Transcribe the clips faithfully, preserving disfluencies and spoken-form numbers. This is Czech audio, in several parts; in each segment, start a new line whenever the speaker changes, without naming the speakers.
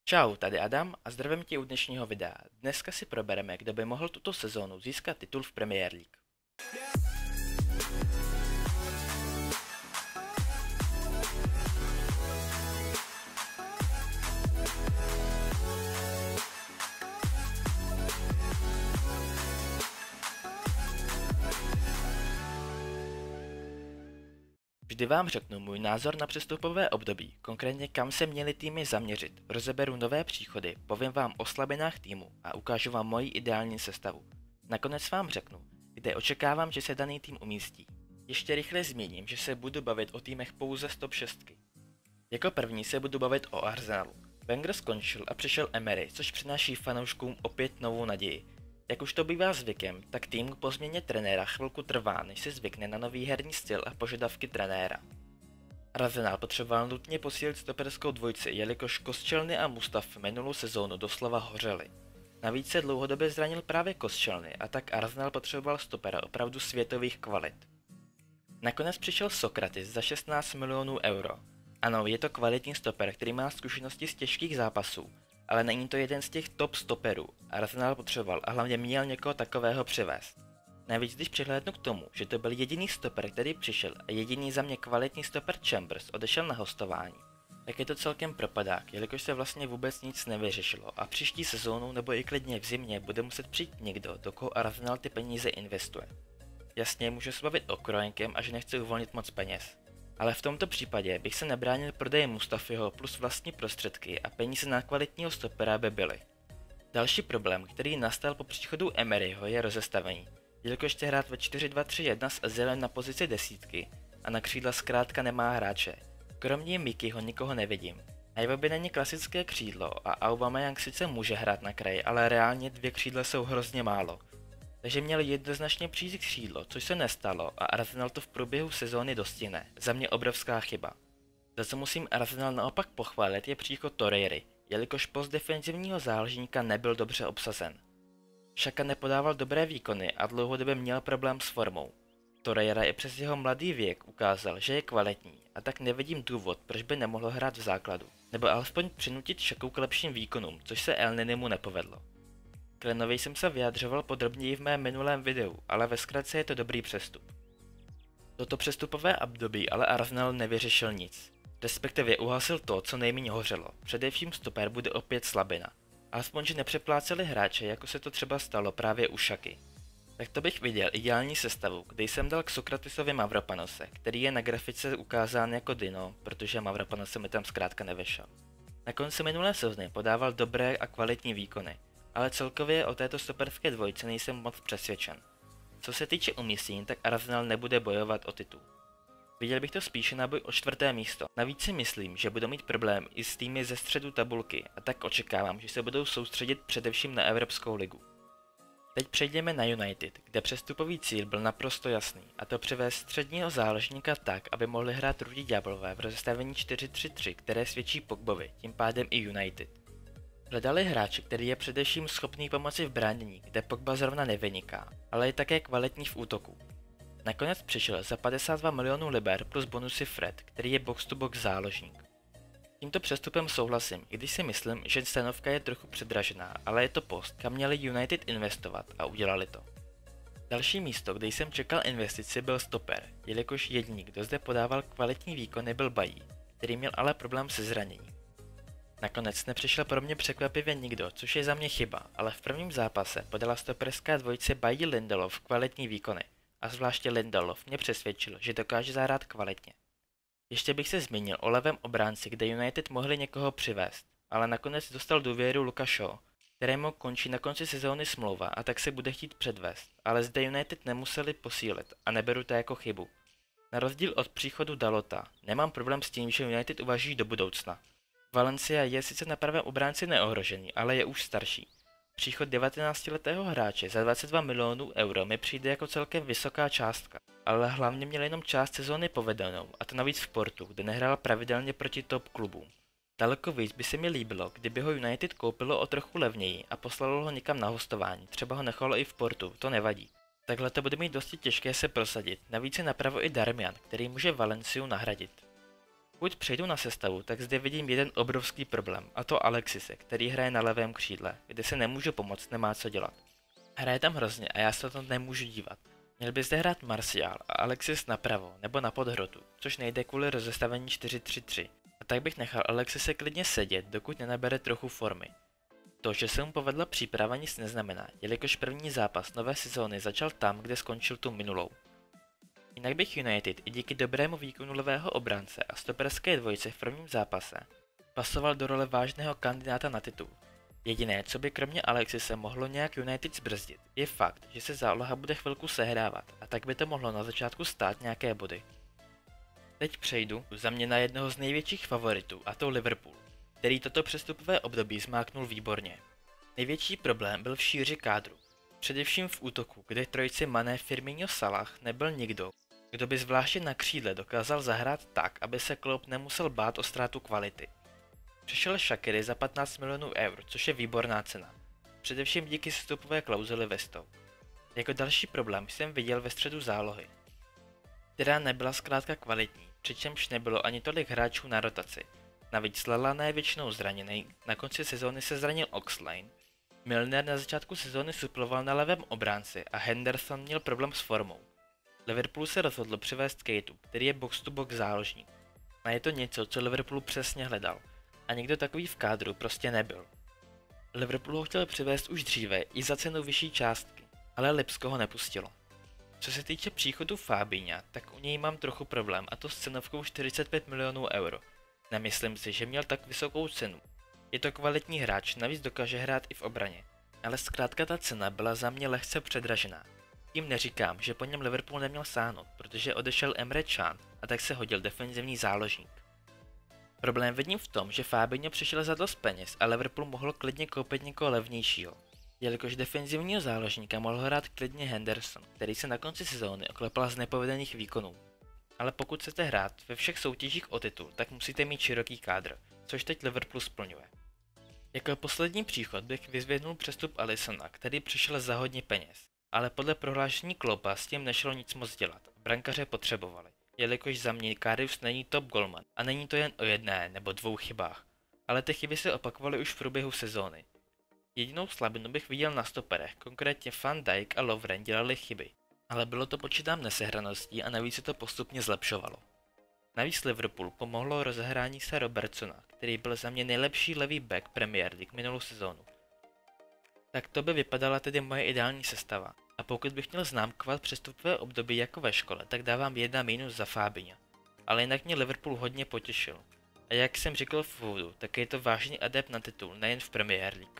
Čau, tady Adam a zdravím tě u dnešního videa. Dneska si probereme, kdo by mohl tuto sezónu získat titul v Premier League. Vždy vám řeknu můj názor na přestupové období, konkrétně kam se měly týmy zaměřit, rozeberu nové příchody, povím vám o slabinách týmu a ukážu vám moji ideální sestavu. Nakonec vám řeknu, kde očekávám, že se daný tým umístí. Ještě rychle zmíním, že se budu bavit o týmech pouze z top šest. Jako první se budu bavit o Arsenalu. Wenger skončil a přišel Emery, což přináší fanouškům opět novou naději. Jak už to bývá zvykem, tak tým po změně trenéra chvilku trvá, než se zvykne na nový herní styl a požadavky trenéra. Arsenal potřeboval nutně posílit stoperskou dvojici, jelikož Koscielny a Mustafi minulou sezónu doslova hořeli. Navíc se dlouhodobě zranil právě Koscielny a tak Arsenal potřeboval stopera opravdu světových kvalit. Nakonec přišel Sokratis za šestnáct milionů euro. Ano, je to kvalitní stoper, který má zkušenosti z těžkých zápasů, ale není to jeden z těch top stoperů. Arsenal potřeboval a hlavně měl někoho takového přivést. Navíc když přihlédnu k tomu, že to byl jediný stoper, který přišel a jediný za mě kvalitní stoper Chambers odešel na hostování, tak je to celkem propadák, jelikož se vlastně vůbec nic nevyřešilo a příští sezónu nebo i klidně v zimě bude muset přijít někdo, do koho Arsenal ty peníze investuje. Jasně, můžu se bavit o Kroenkem a že nechci uvolnit moc peněz. Ale v tomto případě bych se nebránil prodeji Mustafiho plus vlastní prostředky a peníze na kvalitního stopera by byly. Další problém, který nastal po příchodu Emeryho, je rozestavení, jelikož chce hrát ve čtyři dva tři jedna s Özilem na pozici desítky a na křídla zkrátka nemá hráče. Kromě Mikyho nikoho nevidím. Iwobi není klasické křídlo a Aubameyang sice může hrát na kraji, ale reálně dvě křídla jsou hrozně málo. Takže měl jednoznačně přijít křídlo, což se nestalo a Arsenal to v průběhu sezóny dostihne. Za mě obrovská chyba. Za co musím Arsenal naopak pochválit je příchod Torreiry, jelikož post defenzivního záložníka nebyl dobře obsazen. Xhaka nepodával dobré výkony a dlouhodobě měl problém s formou. Torreira i přes jeho mladý věk ukázal, že je kvalitní a tak nevidím důvod, proč by nemohl hrát v základu, nebo alespoň přinutit Xhaku k lepším výkonům, což se Elnenymu nepovedlo. K Lenovi jsem se vyjadřoval podrobněji v mém minulém videu, ale ve zkratce je to dobrý přestup. Toto přestupové období ale Arsenal nevyřešil nic, respektive uhasil to, co nejméně hořelo, především stoper bude opět slabina, alespoň že nepřepláceli hráče, jako se to třeba stalo právě u Xhaky. Tak to bych viděl ideální sestavu, kde jsem dal k Sokratisovi Mavropanose, který je na grafice ukázán jako Dino, protože Mavropanose mi tam zkrátka nevešel. Na konci minulé sezóny podával dobré a kvalitní výkony, ale celkově o této stoperské dvojice nejsem moc přesvědčen. Co se týče umístění, tak Arsenal nebude bojovat o titul. Viděl bych to spíše na boj o čtvrté místo. Navíc si myslím, že budou mít problém i s týmy ze středu tabulky a tak očekávám, že se budou soustředit především na Evropskou ligu. Teď přejdeme na United, kde přestupový cíl byl naprosto jasný, a to přivést středního záložníka tak, aby mohli hrát Rudí ďáblové v rozestavení čtyři tři tři, které svědčí Pogbovi, tím pádem i United. Hledali hráče, který je především schopný pomoci v bránění, kde Pogba zrovna nevyniká, ale je také kvalitní v útoku. Nakonec přišel za padesát dva milionů liber plus bonusy Fred, který je box-to-box záložník. Tímto přestupem souhlasím, i když si myslím, že cenovka je trochu předražená, ale je to post, kam měli United investovat a udělali to. Další místo, kde jsem čekal investici, byl stoper, jelikož jediný, kdo zde podával kvalitní výkony, byl Bailly, který měl ale problém se zraněním. Nakonec nepřišel pro mě překvapivě nikdo, což je za mě chyba, ale v prvním zápase podala stoperská dvojice Bailly Lindelof kvalitní výkony a zvláště Lindelof mě přesvědčil, že dokáže zahrát kvalitně. Ještě bych se zmínil o levém obránci, kde United mohli někoho přivést, ale nakonec dostal důvěru Luka Shaw, kterému končí na konci sezóny smlouva a tak se bude chtít předvést, ale zde United nemuseli posílit a neberu to jako chybu. Na rozdíl od příchodu Dalota, nemám problém s tím, že United uvažují do budoucna. Valencia je sice na pravém obránci neohrožený, ale je už starší. Příchod devatenáctiletého hráče za dvacet dva milionů euro mi přijde jako celkem vysoká částka, ale hlavně měl jenom část sezóny povedenou, a to navíc v Portu, kde nehrál pravidelně proti top klubům. Daleko víc by se mi líbilo, kdyby ho United koupilo o trochu levněji a poslalo ho někam na hostování, třeba ho nechalo i v Portu, to nevadí. Takhle to bude mít dosti těžké se prosadit, navíc je napravo i Darmian, který může Valenciu nahradit. Pokud přejdu na sestavu, tak zde vidím jeden obrovský problém, a to Alexise, který hraje na levém křídle, kde se nemůžu pomoct, nemá co dělat. Hraje tam hrozně a já se to nemůžu dívat. Měl by zde hrát Martial a Alexis napravo nebo na podhrotu, což nejde kvůli rozestavení čtyři tři tři. A tak bych nechal Alexise klidně sedět, dokud nenabere trochu formy. To, že se mu povedla příprava, nic neznamená, jelikož první zápas nové sezóny začal tam, kde skončil tu minulou. Jinak bych United i díky dobrému výkonu levého obránce a stoperské dvojice v prvním zápase pasoval do role vážného kandidáta na titul. Jediné, co by kromě Alexise mohlo nějak United zbrzdit, je fakt, že se záloha bude chvilku sehrávat a tak by to mohlo na začátku stát nějaké body. Teď přejdu za mě na jednoho z největších favoritů, a to Liverpool, který toto přestupové období zmáknul výborně. Největší problém byl v šíři kádru, především v útoku, kde trojici Mané, Firmino, Salah nebyl nikdo, kdo by zvláště na křídle dokázal zahrát tak, aby se Klopp nemusel bát o ztrátu kvality. Přišel Shaqiri za patnáct milionů eur, což je výborná cena, především díky vstupové klauzuli ve Stoke. Jako další problém jsem viděl ve středu zálohy, která nebyla zkrátka kvalitní, přičemž nebylo ani tolik hráčů na rotaci. Navíc Lallana je většinou zraněný, na konci sezóny se zranil Oxlade, Milner na začátku sezóny suploval na levém obránci a Henderson měl problém s formou. Liverpool se rozhodl přivést Keïtu, který je box to box záložník. A je to něco, co Liverpool přesně hledal. A někdo takový v kádru prostě nebyl. Liverpool ho chtěl přivést už dříve i za cenu vyšší částky, ale Lipsko ho nepustilo. Co se týče příchodu Fabinha, tak u něj mám trochu problém, a to s cenovkou čtyřicet pět milionů euro. Nemyslím si, že měl tak vysokou cenu. Je to kvalitní hráč, navíc dokáže hrát i v obraně. Ale zkrátka ta cena byla za mě lehce předražená. Tím neříkám, že po něm Liverpool neměl sáhnout, protože odešel Emre Can a tak se hodil defenzivní záložník. Problém vidím v tom, že Fabinho přišel za dost peněz a Liverpool mohl klidně koupit někoho levnějšího. Jelikož defenzivního záložníka mohl hrát klidně Henderson, který se na konci sezóny oklepal z nepovedených výkonů. Ale pokud chcete hrát ve všech soutěžích o titul, tak musíte mít široký kádr, což teď Liverpool splňuje. Jako poslední příchod bych vyzvědnul přestup Alissona, který přišel za hodně peněz, ale podle prohlášení Kloppa s tím nešlo nic moc dělat, brankaře potřebovali, jelikož za mě Karius není top goalman a není to jen o jedné nebo dvou chybách, ale ty chyby se opakovaly už v průběhu sezóny. Jedinou slabinu bych viděl na stoperech, konkrétně Van Dijk a Lovren dělali chyby, ale bylo to počítám nesehraností a navíc se to postupně zlepšovalo. Navíc Liverpool pomohlo rozehrání se Robertsona, který byl za mě nejlepší levý back Premier League minulou sezónu. Tak to by vypadala tedy moje ideální sestava. A pokud bych měl známkovat přestupové období jako ve škole, tak dávám jedna mínus za Fabinha. Ale jinak mě Liverpool hodně potěšil. A jak jsem říkal v úvodu, tak je to vážný adept na titul, nejen v Premier League.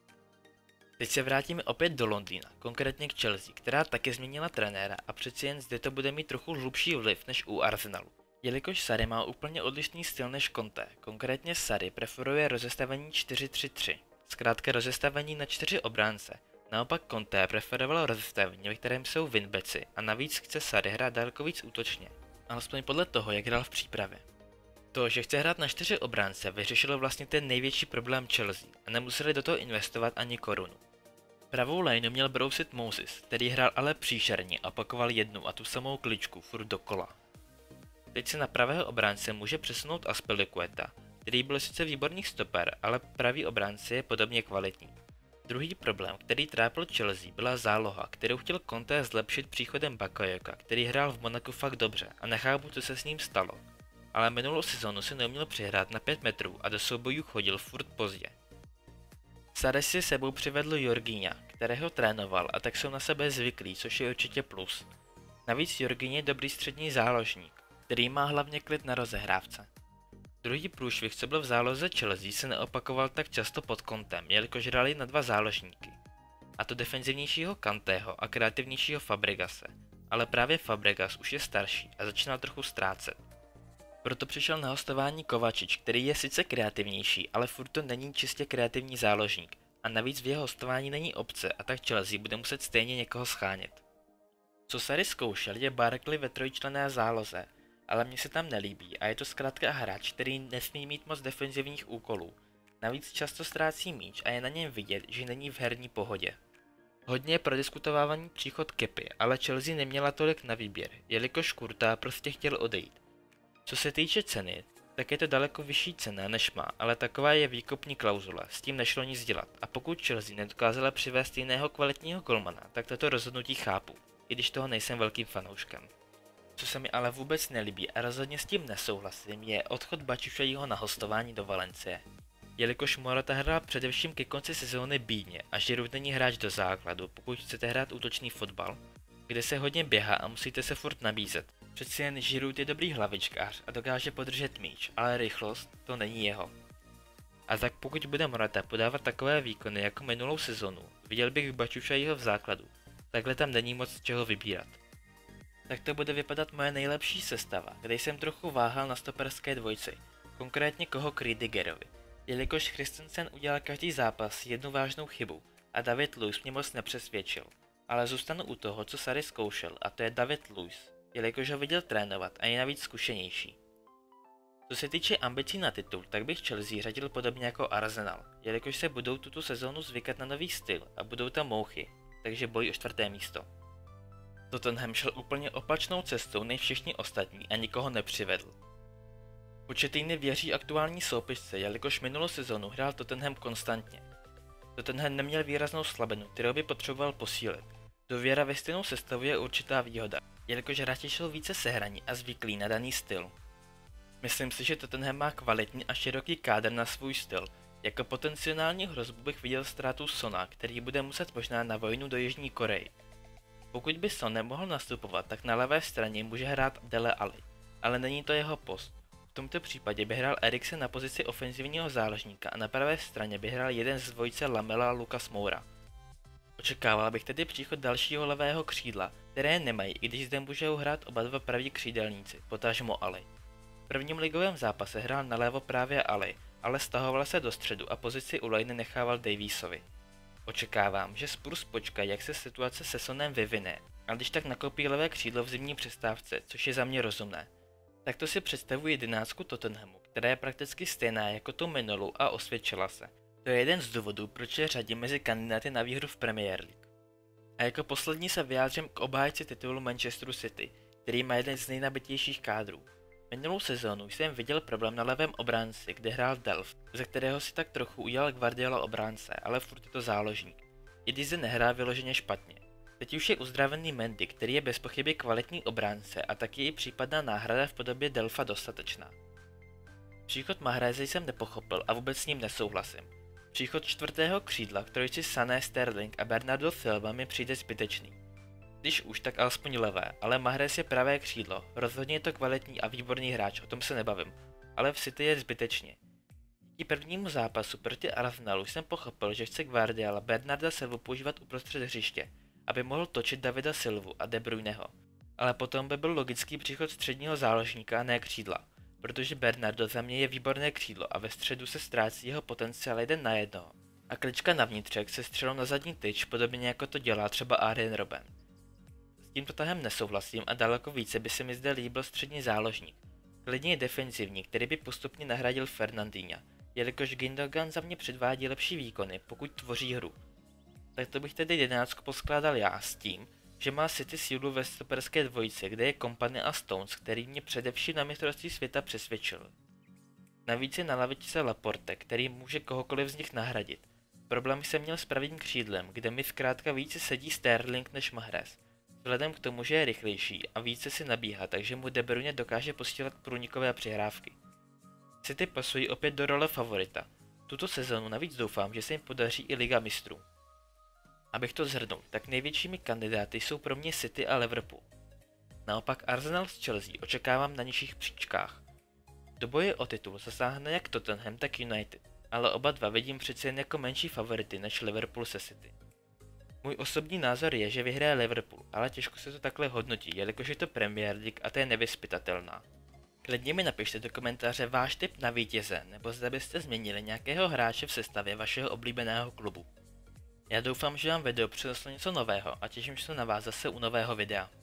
Teď se vrátíme opět do Londýna, konkrétně k Chelsea, která taky změnila trenéra a přeci jen zde to bude mít trochu hlubší vliv než u Arsenalu. Jelikož Sarri má úplně odlišný styl než Conte, konkrétně Sarri preferuje rozestavení čtyři tři tři, zkrátka rozestavení na čtyři obránce. Naopak Conte preferoval rozestavení, ve kterém jsou wingbacki a navíc chce Sarri hrát daleko víc útočně, alespoň podle toho, jak hrál v přípravě. To, že chce hrát na čtyři obránce, vyřešilo vlastně ten největší problém Chelsea a nemuseli do toho investovat ani korunu. Pravou lineu měl brousit Moses, který hrál ale příšerně a opakoval jednu a tu samou kličku furt dokola. Teď se na pravého obránce může přesunout Azpilicueta, který byl sice výborný stoper, ale pravý obránce je podobně kvalitní. Druhý problém, který trápil Chelsea, byla záloha, kterou chtěl Conte zlepšit příchodem Bakayoka, který hrál v Monaku fakt dobře a nechápu, co se s ním stalo. Ale minulou sezonu se neuměl přihrát na pět metrů a do soubojů chodil furt pozdě. Sarri si sebou přivedl Jorginha, kterého trénoval, a tak jsou na sebe zvyklí, což je určitě plus. Navíc Jorginho je dobrý střední záložník, který má hlavně klid na rozehrávce. Druhý průšvih, co byl v záloze Chelsea, se neopakoval tak často pod Contem, jelikož hráli na dva záložníky. A to defenzivnějšího Kanteho a kreativnějšího Fabregase. Ale právě Fabregas už je starší a začínal trochu ztrácet. Proto přišel na hostování Kovačič, který je sice kreativnější, ale furt to není čistě kreativní záložník. A navíc v jeho hostování není opce a tak Chelsea bude muset stejně někoho schánět. Co Sarri zkoušel, je Barkley ve trojčlenné záloze, ale mně se tam nelíbí a je to zkrátka hráč, který nesmí mít moc defenzivních úkolů. Navíc často ztrácí míč a je na něm vidět, že není v herní pohodě. Hodně je prodiskutovávaný příchod Kepy, ale Chelsea neměla tolik na výběr, jelikož Kurta prostě chtěl odejít. Co se týče ceny, tak je to daleko vyšší cena než má, ale taková je výkupní klauzule, s tím nešlo nic dělat a pokud Chelsea nedokázala přivést jiného kvalitního golmana, tak toto rozhodnutí chápu, i když toho nejsem velkým fanouškem. Co se mi ale vůbec nelíbí a rozhodně s tím nesouhlasím, je odchod Batshuayiho na hostování do Valencie. Jelikož Morata hrál především ke konci sezóny bídně a Giroud není hráč do základu, pokud chcete hrát útočný fotbal, kde se hodně běhá a musíte se furt nabízet. Přeci jen Giroud je dobrý hlavičkář a dokáže podržet míč, ale rychlost to není jeho. A tak pokud bude Morata podávat takové výkony jako minulou sezonu, viděl bych Batshuayiho v základu, takhle tam není moc čeho vybírat. Tak to bude vypadat moje nejlepší sestava, kde jsem trochu váhal na stoperské dvojci, konkrétně koho k Rüdigerovi, jelikož Christensen udělal každý zápas jednu vážnou chybu a David Luiz mě moc nepřesvědčil, ale zůstanu u toho, co Sarri zkoušel, a to je David Luiz, jelikož ho viděl trénovat a je navíc zkušenější. Co se týče ambicí na titul, tak bych Chelsea řadil podobně jako Arsenal, jelikož se budou tuto sezónu zvykat na nový styl a budou tam mouchy, takže boj o čtvrté místo. Tottenham šel úplně opačnou cestou než všichni ostatní a nikoho nepřivedl. Pochettino věří aktuální soupisce, jelikož minulou sezonu hrál Tottenham konstantně. Tottenham neměl výraznou slabinu, kterou by potřeboval posílit. Důvěra ve stejnou sestavu je určitá výhoda, jelikož hráči šel více sehraní a zvyklí na daný styl. Myslím si, že Tottenham má kvalitní a široký kádr na svůj styl. Jako potenciální hrozbu bych viděl ztrátu Sona, který bude muset možná na vojnu do Jižní Koreji. Pokud by Son nemohl nastupovat, tak na levé straně může hrát Dele Alli, ale není to jeho post. V tomto případě by hrál Eriksen na pozici ofenzivního záložníka a na pravé straně by hrál jeden z dvojice Lamela a Lucas Moura. Očekával bych tedy příchod dalšího levého křídla, které nemají, i když zde můžou hrát oba dva praví křídelníci, potažmo Alli. V prvním ligovém zápase hrál nalevo právě Alli, ale stahoval se do středu a pozici u lajny nechával Davisovi. Očekávám, že Spurs počkají, jak se situace se Sonem vyvine, a když tak nakoupí levé křídlo v zimní přestávce, což je za mě rozumné. Takto si představuji jedenáctku Tottenhamu, která je prakticky stejná jako tu minulou a osvědčila se. To je jeden z důvodů, proč je řadím mezi kandidáty na výhru v Premier League. A jako poslední se vyjádřím k obhájci titulu Manchesteru City, který má jeden z nejnabitějších kádrů. Minulou sezónu jsem viděl problém na levém obránci, kde hrál Delft, ze kterého si tak trochu udělal Guardiola obránce, ale furt je to záložník. I když se nehrá vyloženě špatně. Teď už je uzdravený Mendy, který je bez pochyby kvalitní obránce a taky i případná náhrada v podobě Delfa dostatečná. Příchod Mahreze jsem nepochopil a vůbec s ním nesouhlasím. Příchod čtvrtého křídla, který si Sané, Sterling a Bernardo Silva mi přijde zbytečný. Když už, tak alespoň levé, ale Mahrez je pravé křídlo, rozhodně je to kvalitní a výborný hráč, o tom se nebavím, ale v City je zbytečně. Díky prvnímu zápasu proti Arsenalu jsem pochopil, že chce Guardiola Bernarda Silvu používat uprostřed hřiště, aby mohl točit Davida Silvu a De Bruyneho. Ale potom by byl logický příchod středního záložníka a ne křídla, protože Bernardo za mě je výborné křídlo a ve středu se ztrácí jeho potenciál jeden na jednoho. A klička na vnitřek se střelou na zadní tyč, podobně jako to dělá třeba Arjen Robben. S tímto tahem nesouhlasím a daleko více by se mi zde líbil střední záložník, klidně defenzivní, který by postupně nahradil Fernandinha, jelikož Gündogan za mě předvádí lepší výkony, pokud tvoří hru. Tak to bych tedy jedenáctku poskládal já s tím, že má City sílu ve stoperské dvojici, kde je Kompany a Stones, který mě především na mistrovství světa přesvědčil. Navíc je na lavičce Laporte, který může kohokoliv z nich nahradit. Problém jsem měl s pravým křídlem, kde mi zkrátka více sedí Sterling než Mahrez. Vzhledem k tomu, že je rychlejší a více si nabíhá, takže mu De Bruyne dokáže posílat průnikové přihrávky. City pasují opět do role favorita. Tuto sezonu navíc doufám, že se jim podaří i Liga mistrů. Abych to shrnul, tak největšími kandidáty jsou pro mě City a Liverpool. Naopak Arsenal s Chelsea očekávám na nižších příčkách. Do boje o titul zasáhne jak Tottenham, tak United, ale oba dva vidím přece jen jako menší favority než Liverpool se City. Můj osobní názor je, že vyhraje Liverpool, ale těžko se to takhle hodnotí, jelikož je to Premier League a to je nevyzpytatelná. Klidně mi napište do komentáře váš tip na vítěze, nebo zda byste změnili nějakého hráče v sestavě vašeho oblíbeného klubu. Já doufám, že vám video přineslo něco nového a těším se na vás zase u nového videa.